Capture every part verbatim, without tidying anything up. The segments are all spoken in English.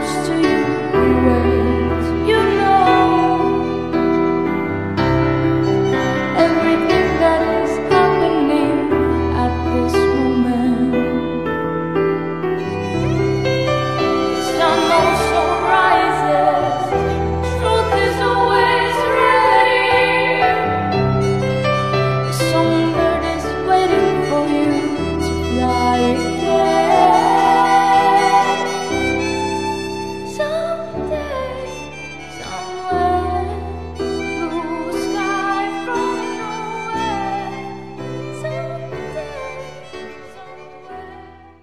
close to you, always. You know everything that is happening at this moment. The sun also rises. Truth is always ready. A songbird is waiting for you to fly again. Someday, somewhere, blue sky from nowhere. Someday, somewhere.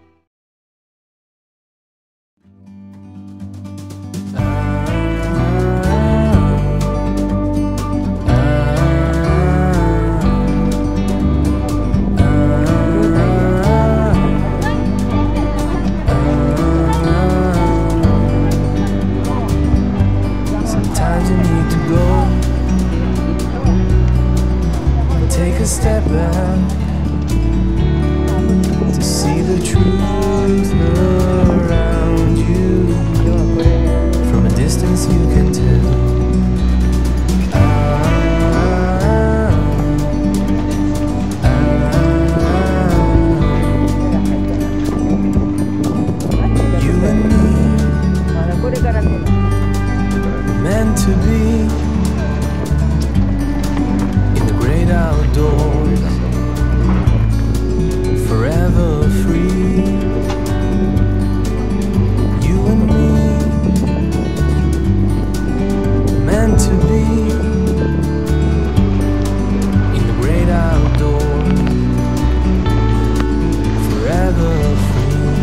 Sometimes you need to go, take a step back to see the truth around you. From a distance you can tell. You and me meant to be in the great outdoors, forever free. You and me meant to be in the great outdoors, forever free.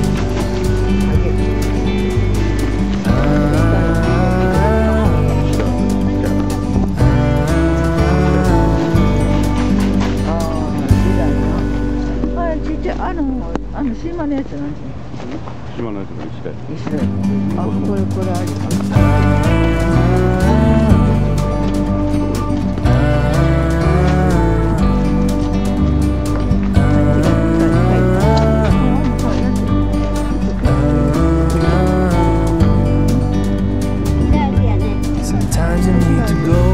あ、ちっちゃい、あの、あの島のやつなんですね。 島のやつの石で。 石で。あ、これ、これあります。 Sometimes you need to go,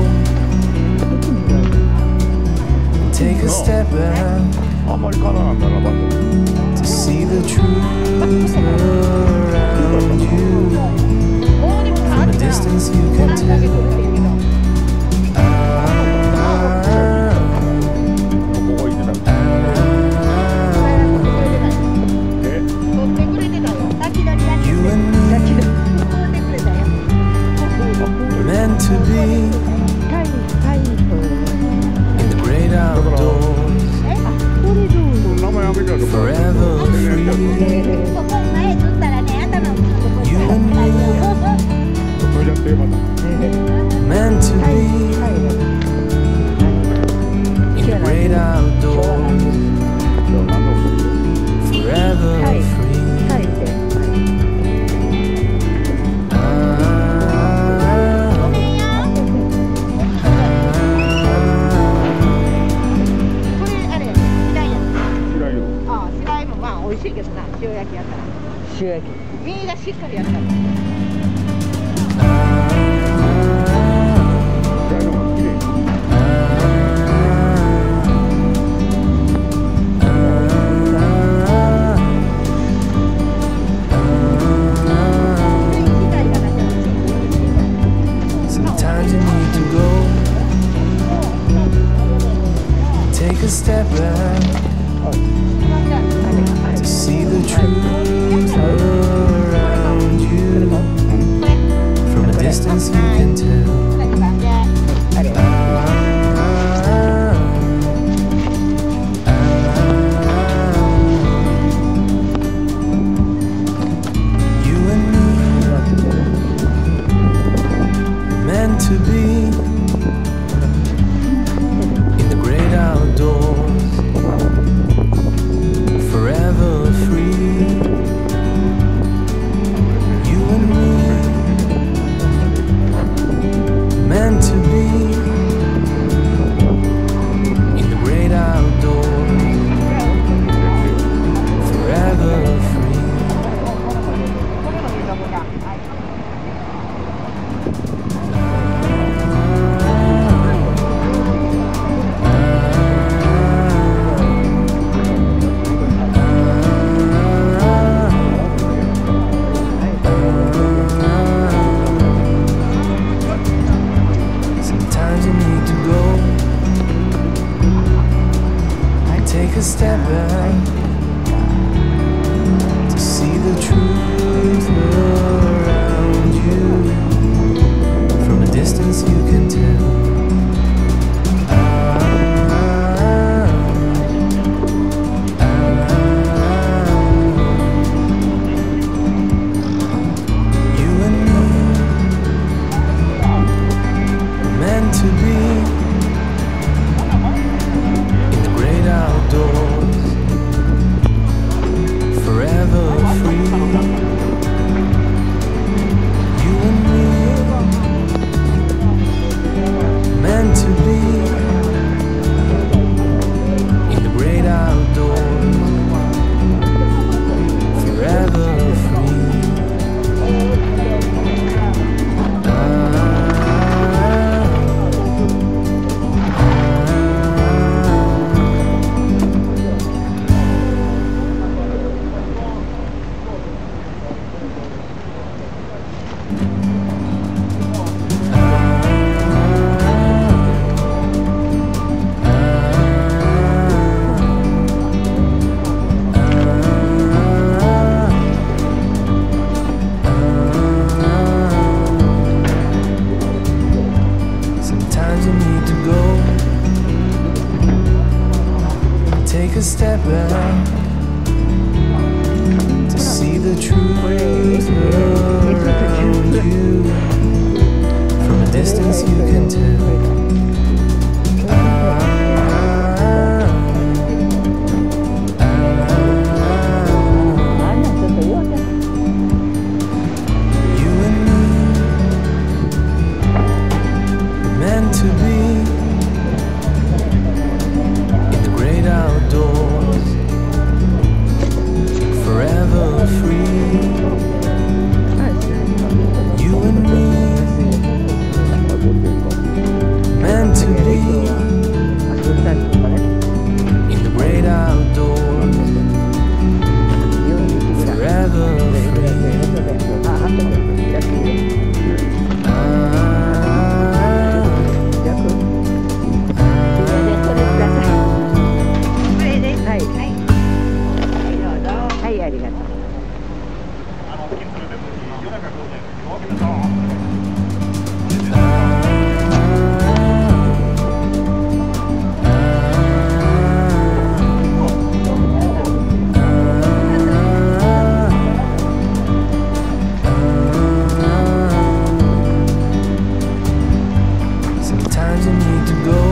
take a step back あんまり辛なんだな、バッ to see the truth around you. From a distance you can tell. ここ置いてた。え You and me meant to be in the great outdoors, 名前アメリカの forever free. You and me それじゃテーマだ。 meant to be in the great outdoors, forever free. 美味しいけどな、塩焼きやったら。 塩焼き。 身がしっかりやったら。 白いのが綺麗。 Sometimes you need to go, take a step back to see the truth around you. From a distance you can tell. You and me meant to be in the great outdoors, forever free. You and me meant to be in the great outdoors, forever free. a step back to see the truth around you. From a distance you can tell. To be in the great outdoors, forever free. You and me, meant to be in the great outdoors, forever free. Sometimes you need to go,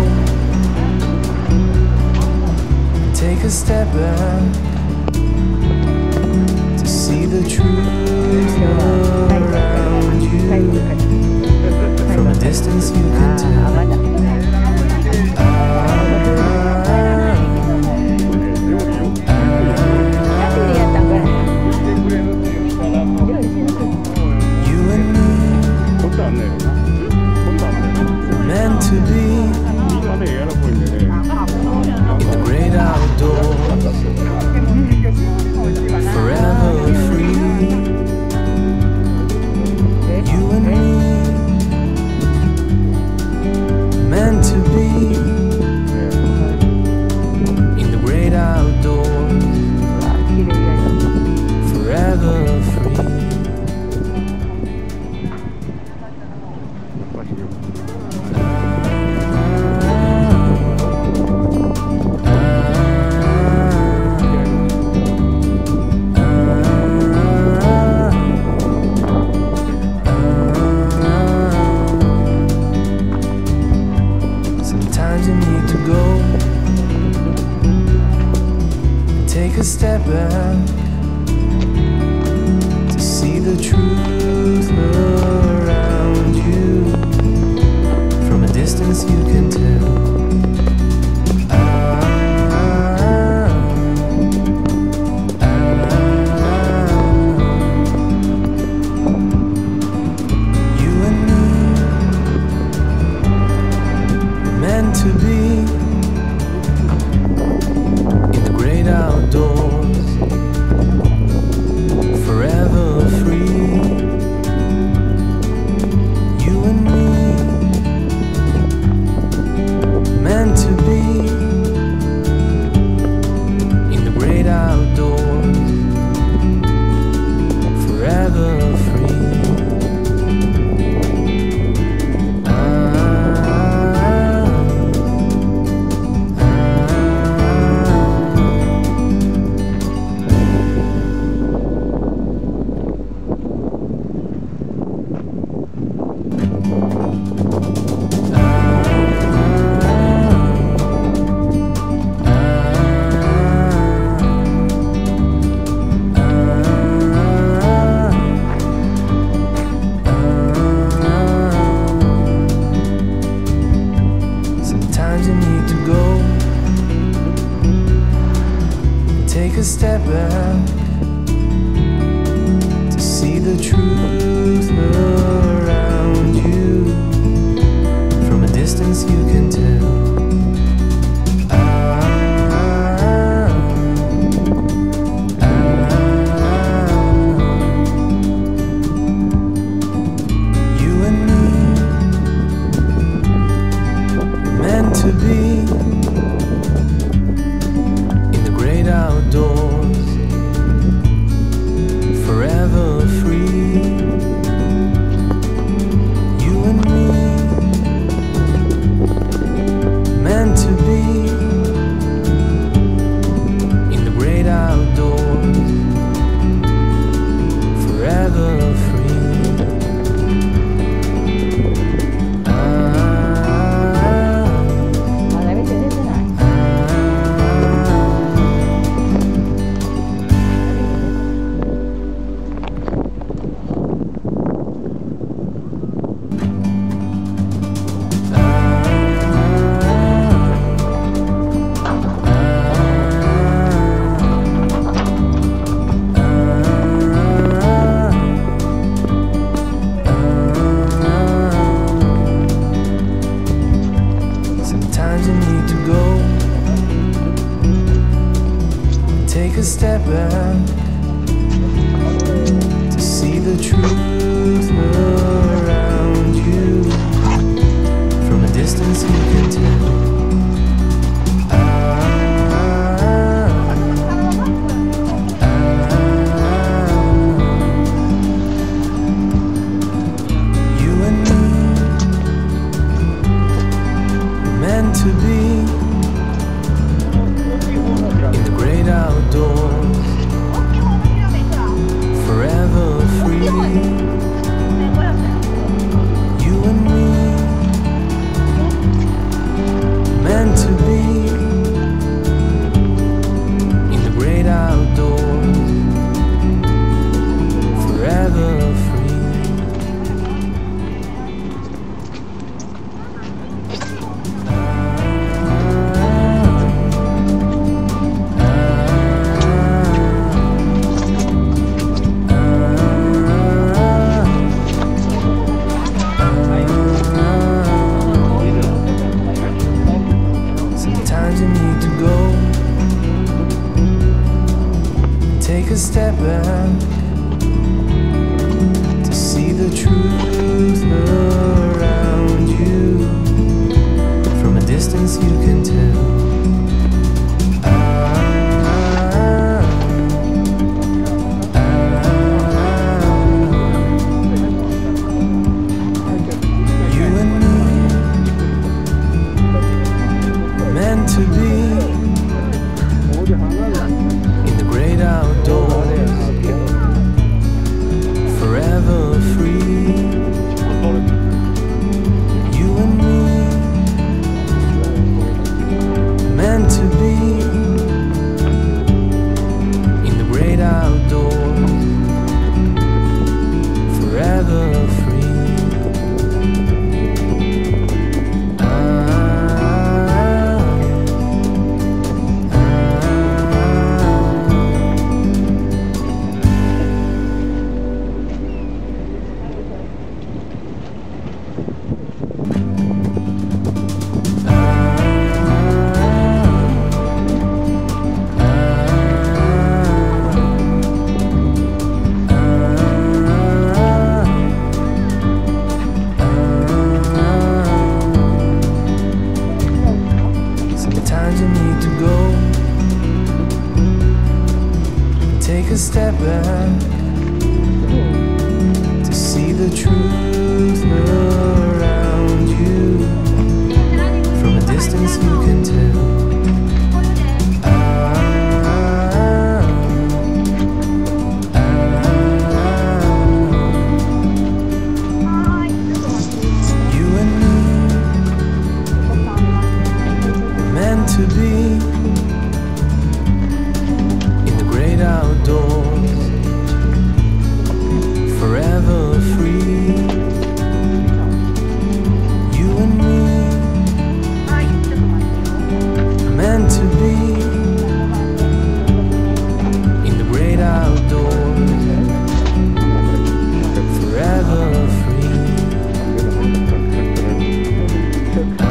take a step back to see the truth around you. the truth around you. From a distance you can tell. Ah, ah, you and me, meant to be in the great outdoors, forever free. You and me, meant to be in the great outdoors, forever free. Ah,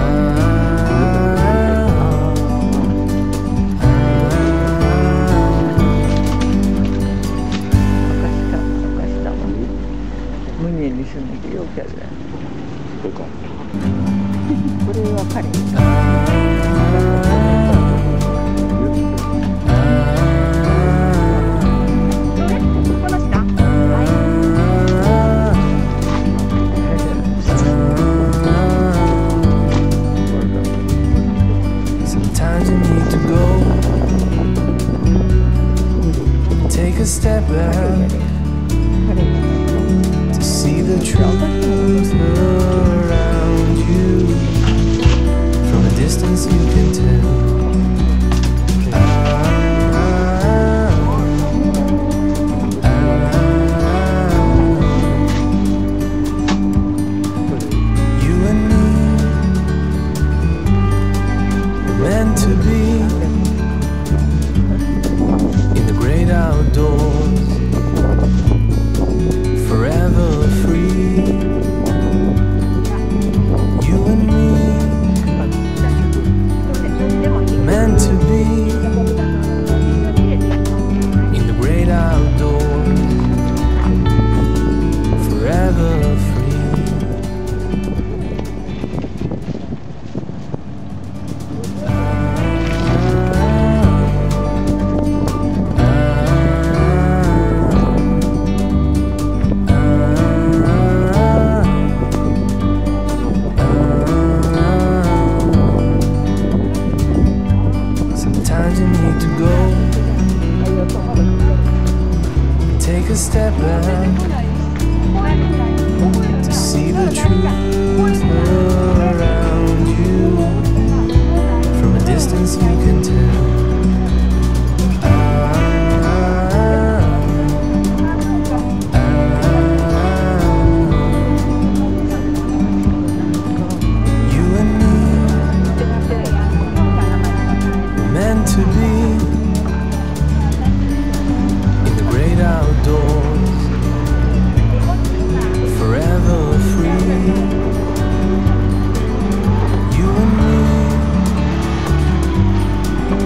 ムニエに住んでよけるね。 そうか。 これは彼。 Sometimes you need to go, take a step back to see the truth around you. From a distance you can tell. Ah, ah, you and me, meant to be in the great outdoors, forever free. You and me, meant to be in the great outdoors, forever free. Sometimes you need to go, take a step back to see the truth around you. From a distance you can tell. Ah, ah, you and me, meant to be in the great outdoors, forever free. You and me,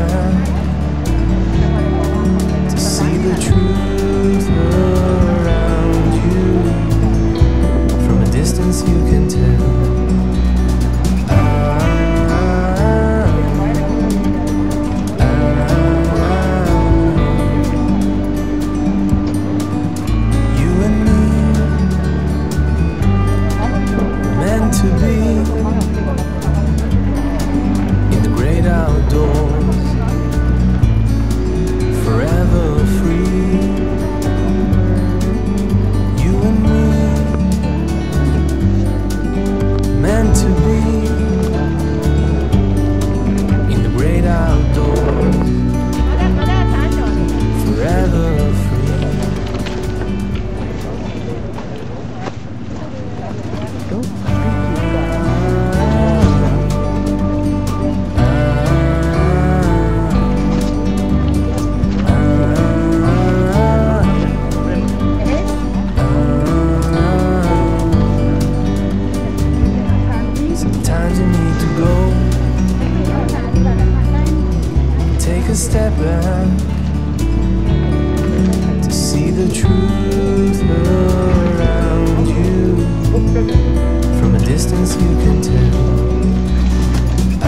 back to see the truth around you. From a distance you can tell. Ah, ah, you and me, meant to be in the great outdoors, forever free. You and me, meant to be in the great outdoors, forever free. Sometimes you need to go, take a step back to see the truth around you. From a distance you can tell. Ah,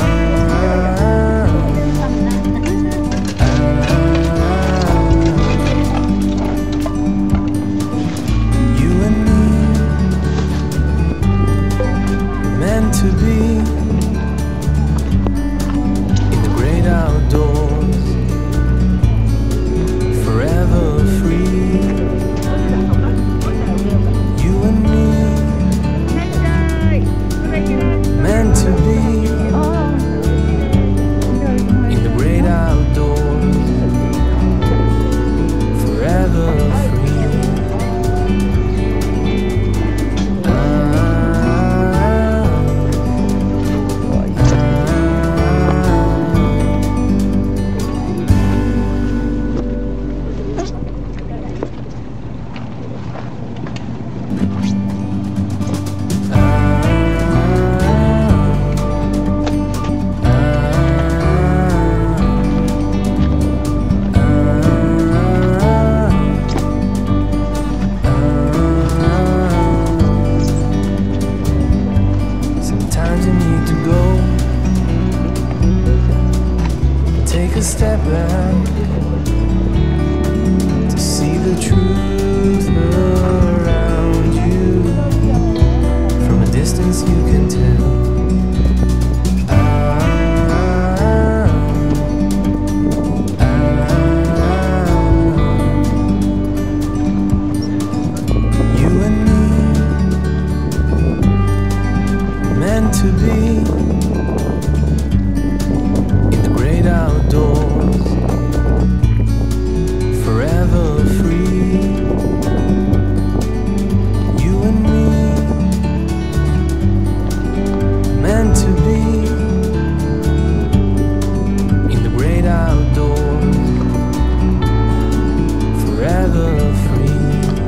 ah, you and me, meant to be in the great outdoors, forever free. You and me, meant to be in the great outdoors, forever free. Ah, sometimes you need to go, take a step back to see the truth around you. From a distance you can tell. Ah, ah, you and me, meant to be in the great outdoors, forever free. You and me, meant to be in the great outdoors, forever free.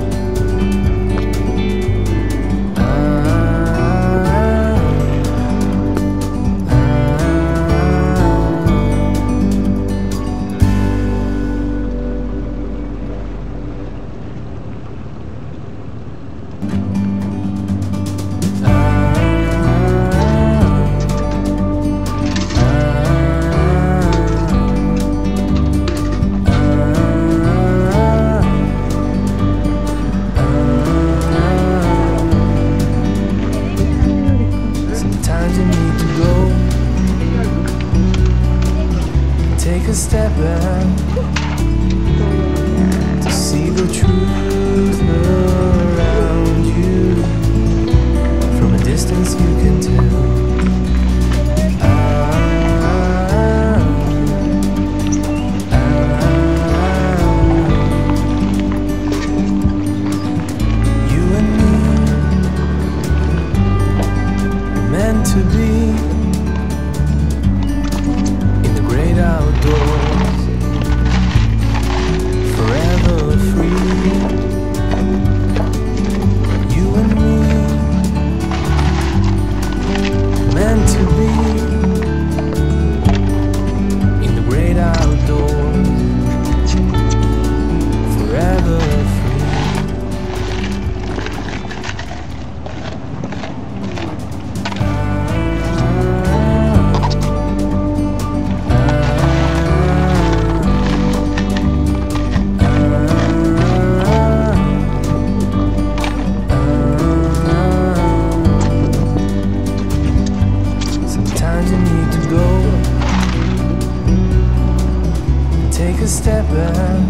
Ah, sometimes you need to go, take a step back to see the truth around you. From a distance you can tell. Ah, ah, you and me, meant to be in the great outdoors, Take a step back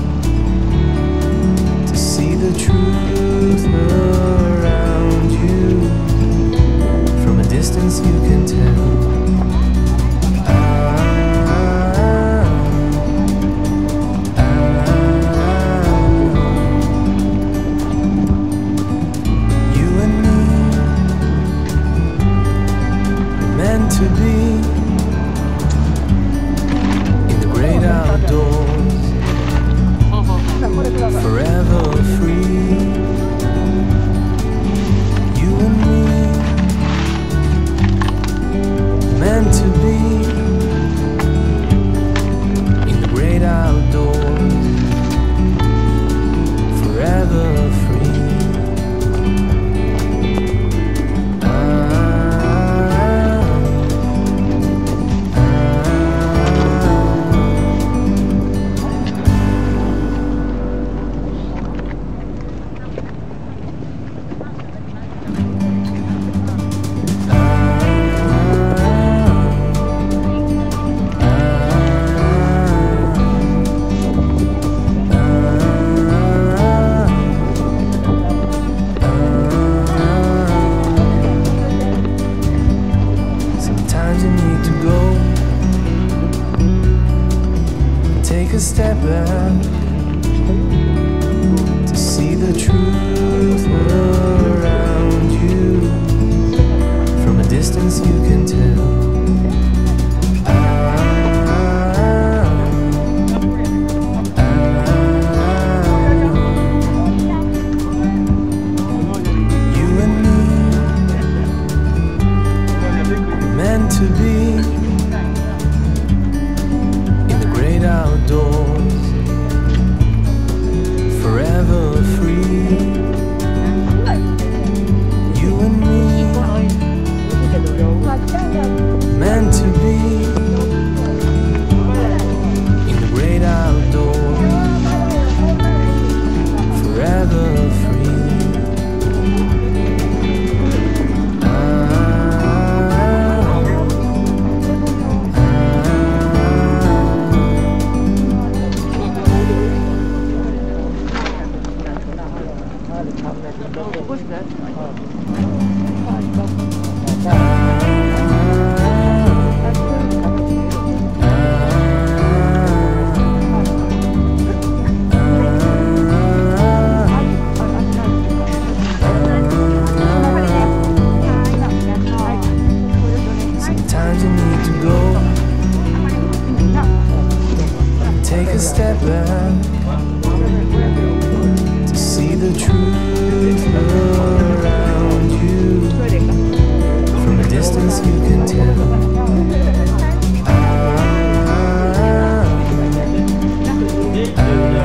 to see the truth around you. From a distance you can tell. Ah, ah, you and me were meant to be in the great outdoors, forever free. You and me meant to be in the great outdoors, forever free. Ah, sometimes you need to go, take a step back to see the truth around you. From a distance you can tell. Ah, ah, you and me meant to be in the great outdoors, forever free. You and me meant to be in the great outdoors, forever free. Ah, sometimes you need to go, take a step back to see the truth around you. From a distance you can tell. Ah, ah,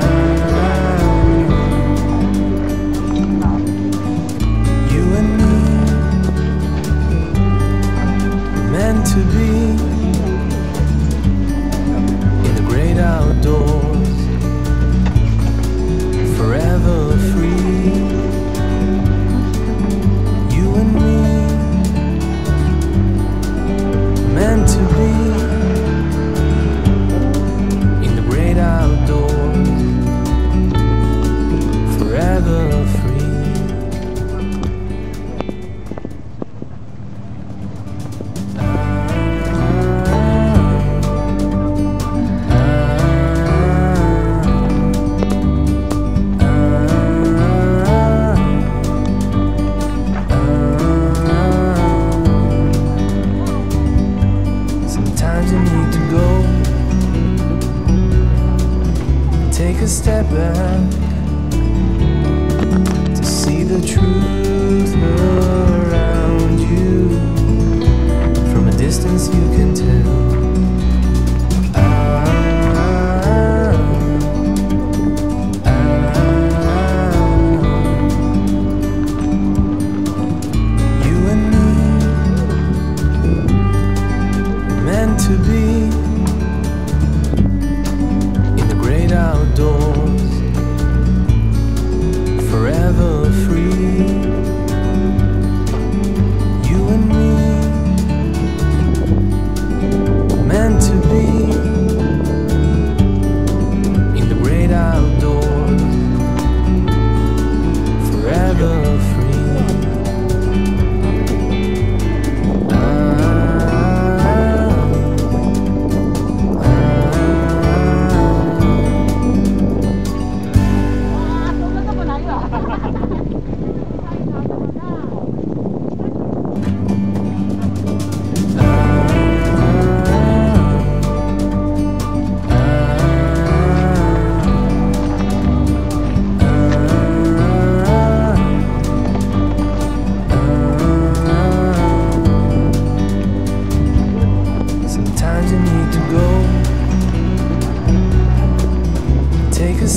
you and me meant to be in the great outdoors, forever free. You and me meant to be in the great outdoors, forever free. Sometimes you need to go, take a step back to see the truth around you. From a distance you can tell. Ah, ah, you and me meant to be in the great outdoors, forever free.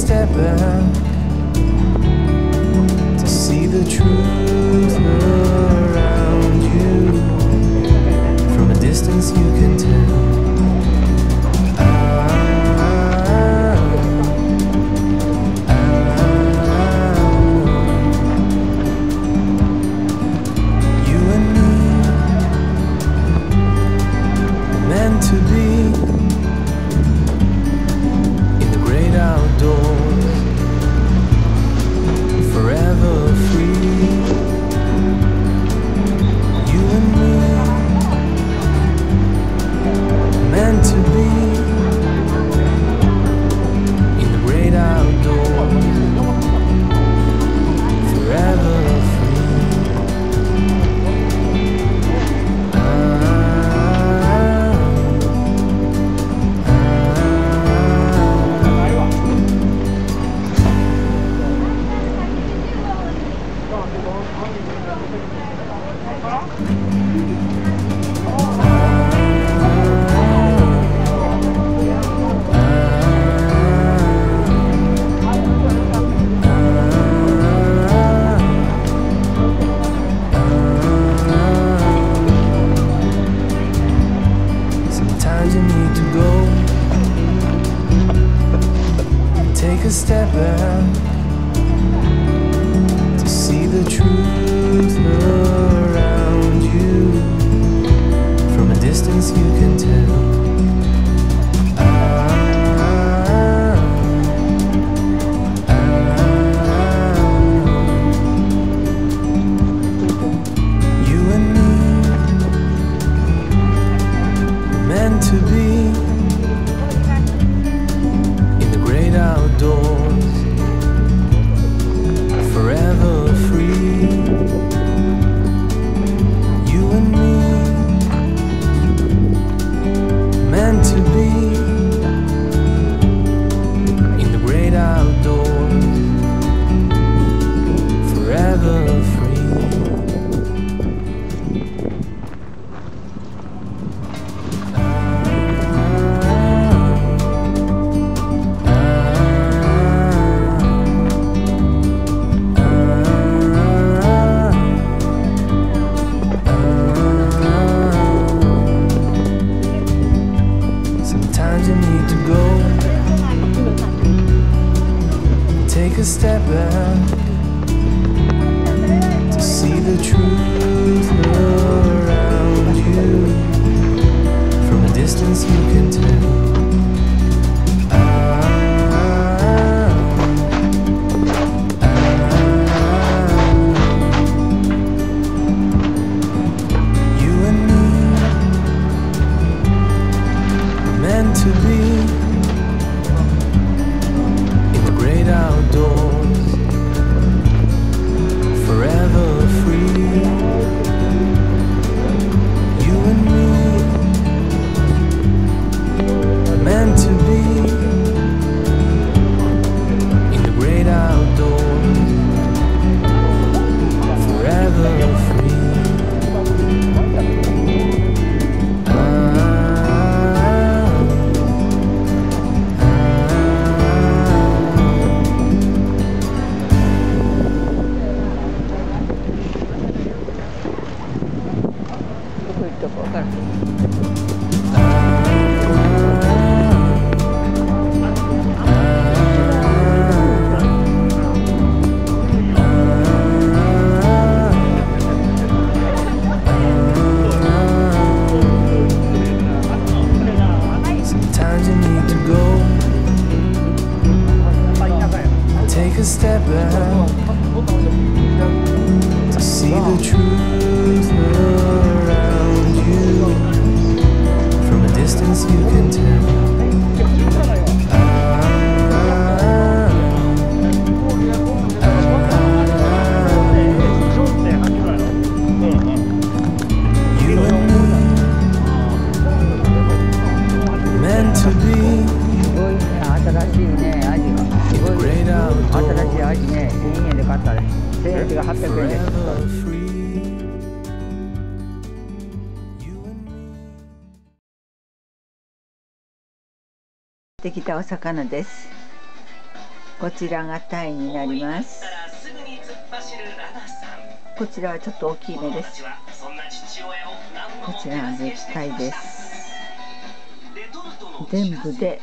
step back to see the truth around you. From a distance you can tell. To be in the great outdoors, forever free. You and me, meant to be in the great outdoors, forever free. Sometimes you need to go, take a step back to see the truth around you. From a distance you can tell. You and me, meant to be in the great outdoors, forever free. You and me, meant to be in the great outdoors, forever free. Sometimes you need to go, take a step back to see the truth around you. From a distance you can tell. You and me, meant to be in the great outdoors, forever free. You and me, meant to be in the great outdoors, forever free. Sometimes you need to go, take a step back to see the truth around you. From a distance you can tell. You and me, meant to be 新しいね、アジが。すごい。 great 新しい outdoors, アジね、せんえんで買ったら、せんえんがはっぴゃくえんで。 forever free. You and me. できたお魚です。 こちらがタイになります。こちらはちょっと大きい目です。こちらが絶対です。全部で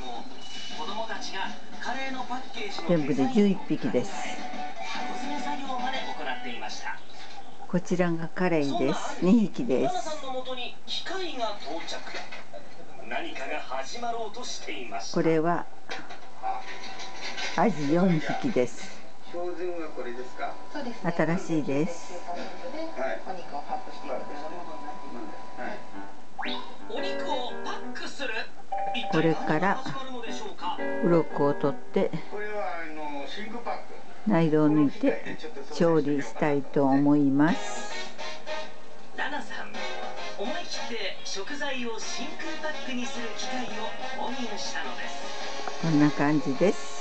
全部でじゅういっぴきです。こちらがカレイです。にひきです。これはアジよんひきです。新しいです。これから鱗を取って内臓を抜いて調理したいと思います。 ラナさん、思い切って食材を真空パックにする機械を購入したのです。 こんな感じです。